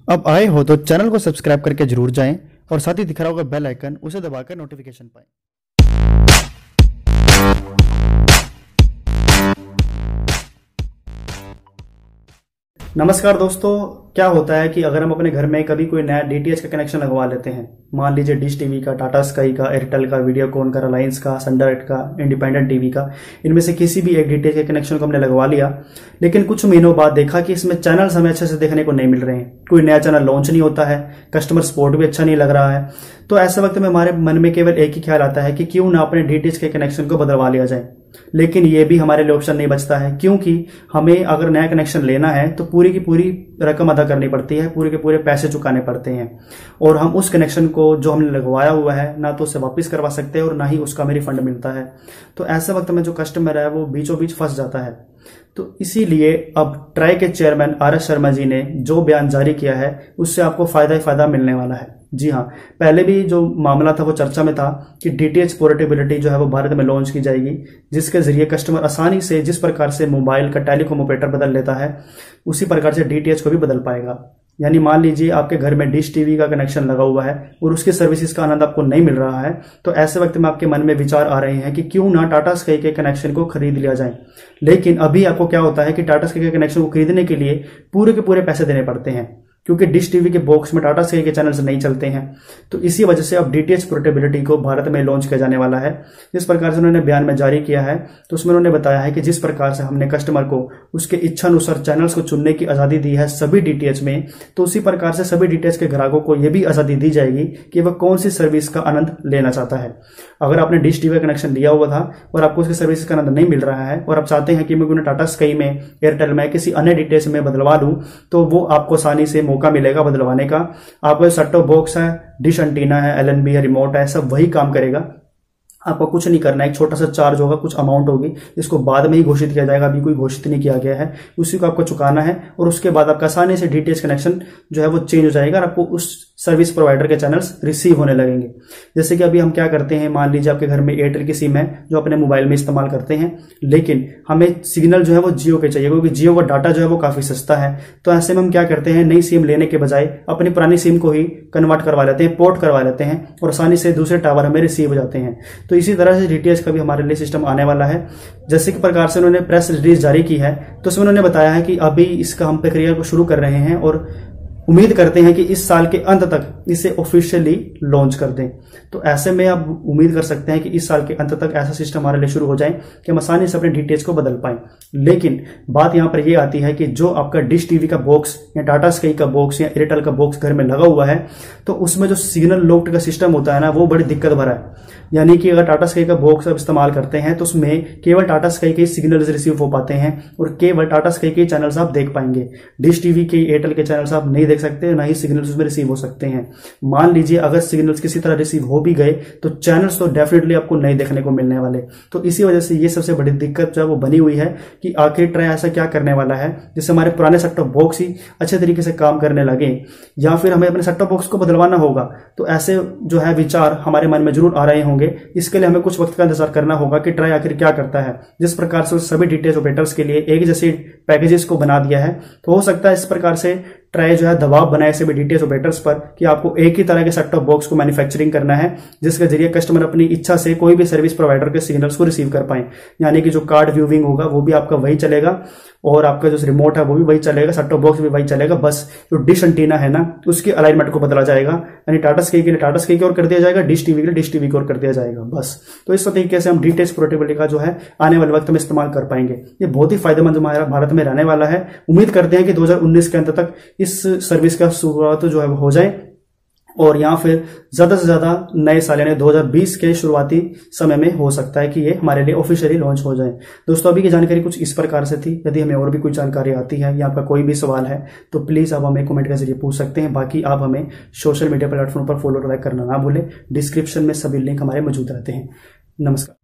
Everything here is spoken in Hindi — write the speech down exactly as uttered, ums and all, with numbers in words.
अब आए हो तो चैनल को सब्सक्राइब करके जरूर जाएं और साथ ही दिख रहा होगा बेल आइकन, उसे दबाकर नोटिफिकेशन पाएं। नमस्कार दोस्तों, क्या होता है कि अगर हम अपने घर में कभी कोई नया डीटीएच का कनेक्शन लगवा लेते हैं, मान लीजिए डिश टीवी का, टाटा स्काई का, एयरटेल का, वीडियोकॉन का, रिलायंस का, सनडायरेक्ट का, इंडिपेंडेंट टीवी का, इनमें से किसी भी एक डीटीएच के कनेक्शन को हमने लगवा लिया, लेकिन कुछ महीनों बाद देखा कि इसमें चैनल्स हमें अच्छे से देखने को नहीं मिल रहे हैं, कोई नया चैनल लॉन्च नहीं होता है, कस्टमर सपोर्ट भी अच्छा नहीं लग रहा है। तो ऐसे वक्त में हमारे मन में केवल एक ही ख्याल आता है कि क्यों ना अपने डीटीएच के कनेक्शन को बदलवा लिया जाए। लेकिन ये भी हमारे लिए ऑप्शन नहीं बचता है, क्योंकि हमें अगर नया कनेक्शन लेना है तो पूरी की पूरी रकम अदा करनी पड़ती है, पूरे के पूरे पैसे चुकाने पड़ते हैं, और हम उस कनेक्शन को जो हमने लगवाया हुआ है ना तो उसे वापस करवा सकते हैं और ना ही उसका हमें रिफंड मिलता है। तो ऐसे वक्त में जो कस्टमर है वो बीचों बीच फंस जाता है। तो इसीलिए अब ट्राई के chairman R S Sharma ji ने जो बयान जारी किया है उससे आपको फायदा ही फायदा मिलने वाला है। जी हाँ, पहले भी जो मामला था वो चर्चा में था कि डीटीएच पोर्टेबिलिटी जो है वो भारत में लॉन्च की जाएगी, जिसके जरिए कस्टमर आसानी से जिस प्रकार से मोबाइल का टेलीकॉम ऑपरेटर बदल लेता है उसी प्रकार से डीटीएच को भी बदल पाएगा। यानी मान लीजिए आपके घर में डिश टीवी का कनेक्शन लगा हुआ है और उसकी सर्विसेज का आनंद आपको नहीं मिल रहा है, तो ऐसे वक्त में आपके मन में विचार आ रहे हैं कि क्यों ना टाटा स्काई के कनेक्शन को खरीद लिया जाए। लेकिन अभी आपको क्या होता है कि टाटा स्काई के कनेक्शन को खरीदने के लिए पूरे के पूरे पैसे देने पड़ते हैं, क्योंकि डिश टीवी के बॉक्स में टाटा स्काई के चैनल्स नहीं चलते हैं। तो इसी वजह से अब डीटीएच पोर्टेबिलिटी को भारत में लॉन्च किया जाने वाला है। जिस प्रकार से उन्होंने बयान में जारी किया है तो उसमें उन्होंने बताया है कि जिस प्रकार से हमने कस्टमर को उसके इच्छा अनुसार चैनल्स को चुनने की आजादी दी है सभी डीटीएच में, तो उसी प्रकार से सभी डीटीएच के ग्राहकों को यह भी आजादी दी जाएगी कि वह कौन सी सर्विस का आनंद लेना चाहता है। अगर आपने डिश टीवी का कनेक्शन लिया हुआ था और आपको उसकी सर्विस का आनंद नहीं मिल रहा है और आप चाहते हैं कि मैं उन्हें टाटा स्काई में, एयरटेल में, किसी अन्य डीटीएच में बदलवा लूं, तो वो आपको आसानी से मौका मिलेगा बदलवा का। आपका सेट टॉप बॉक्स है, डिश एंटीना है, एलएनबी है, रिमोट है, सब वही काम करेगा। आपको कुछ नहीं करना है, एक छोटा सा चार्ज होगा, कुछ अमाउंट होगी, इसको बाद में ही घोषित किया जाएगा, अभी कोई घोषित नहीं किया गया है, उसी को आपको चुकाना है और उसके बाद आपका आसानी से डीटीएच कनेक्शन जो है वो चेंज हो जाएगा और आपको उस सर्विस प्रोवाइडर के चैनल्स रिसीव होने लगेंगे। जैसे कि अभी हम क्या करते हैं, मान लीजिए आपके घर में एयरटेल की सिम है जो अपने मोबाइल में इस्तेमाल करते हैं, लेकिन हमें सिग्नल जो है वो जियो के चाहिए, क्योंकि जियो का डाटा जो है वो काफी सस्ता है। तो ऐसे में हम क्या करते हैं, नई सिम लेने के बजाय अपनी पुरानी सिम को ही कन्वर्ट करवा लेते हैं, पोर्ट करवा लेते हैं और आसानी से दूसरे टावर हमें रिसीव हो जाते हैं। तो इसी तरह से डीटीएच का भी हमारे लिए सिस्टम आने वाला है। जैसे कि प्रकार से उन्होंने प्रेस रिलीज जारी की है तो उसमें उन्होंने बताया है कि अभी इसका हम प्रक्रिया को शुरू कर रहे हैं और उम्मीद करते हैं कि इस साल के अंत तक इसे ऑफिशियली लॉन्च कर दें। तो ऐसे में आप उम्मीद कर सकते हैं कि इस साल के अंत तक ऐसा सिस्टम हमारे लिए शुरू हो जाए कि हम आसानी से अपने डीटीएच को बदल पाएं। लेकिन बात यहां पर यह आती है कि जो आपका डिश टीवी का बॉक्स या टाटा स्काई का बॉक्स या एयरटेल का बॉक्स घर में लगा हुआ है, तो उसमें जो सिग्नल लॉक्ड का सिस्टम होता है ना, वो बड़ी दिक्कत भरा है। यानी कि अगर टाटा स्काई का बॉक्स आप इस्तेमाल करते हैं तो उसमें केवल टाटा स्काई के सिग्नल्स रिसीव हो पाते हैं और केवल टाटा स्काई के चैनल्स आप देख पाएंगे। डिश टीवी के, एयरटेल के चैनल्स आप नहीं देख सकते, ना ही सिग्नल्स उसमें रिसीव हो सकते हैं। मान लीजिए अगर सिग्नल्स किसी तरह रिसीव हो भी गए तो चैनल्स तो डेफिनेटली आपको नहीं देखने को मिलने वाले। तो इसी वजह से ये सबसे बड़ी दिक्कत जो है वो बनी हुई है कि आखिर ट्राई ऐसा क्या करने वाला है जिससे हमारे पुराने सेट टॉप बॉक्स ही अच्छे तरीके से काम करने लगे, या फिर हमें अपने सेट टॉप बॉक्स को बदलवाना होगा। तो ऐसे जो है विचार हमारे मन में जरूर आ रहे होंगे। इसके लिए हमें कुछ वक्त का इंतजार करना होगा कि ट्राई आखिर क्या करता है। जिस प्रकार से सभी डीटीएच ऑपरेटर्स के लिए एक जैसे पैकेजेस को बना दिया है, तो हो सकता है इस प्रकार से ट्राई जो है दबाव बनाए सभी डीटीएच ऑपरेटर्स पर कि आपको एक ही तरह के सेट टॉप बॉक्स को मैन्युफैक्चरिंग करना है, जिसके जरिए कस्टमर अपनी इच्छा से कोई भी सर्विस प्रोवाइडर के सिग्नल्स को रिसीव कर पाए। यानी कि जो कार्ड व्यूइंग होगा वो भी आपका वही चलेगा और आपका जो रिमोट है वो भी वही चलेगा, सेट टॉप बॉक्स भी वही चलेगा, बस जो डिश एंटीना है ना उसकी अलाइनमेंट को बदला जाएगा। यानी टाटा स्काई के लिए टाटा स्काई की ओर कर दिया जाएगा, डिश टीवी के लिए डिश टीवी की ओर कर दिया जाएगा, बस। तो इस तरीके से हम डीटीएच पोर्टेबिलिटी का जो है आने वाले वक्त में इस्तेमाल कर पाएंगे। ये बहुत ही फायदेमंद हमारा भारत में रहने वाला है। उम्मीद करते हैं कि दो हज़ार उन्नीस के अंत तक इस सर्विस का शुरुआत जो है हो जाए और या फिर ज्यादा से ज्यादा नए साल यानी दो हज़ार बीस के शुरुआती समय में हो सकता है कि ये हमारे लिए ऑफिशियली लॉन्च हो जाए। दोस्तों, अभी की जानकारी कुछ इस प्रकार से थी। यदि हमें और भी कोई जानकारी आती है या आपका कोई भी सवाल है तो प्लीज आप हमें कमेंट के जरिए पूछ सकते हैं। बाकी आप हमें सोशल मीडिया प्लेटफॉर्म पर फॉलो लाइक करना ना भूलें। डिस्क्रिप्शन में सभी लिंक हमारे मौजूद रहते हैं। नमस्कार।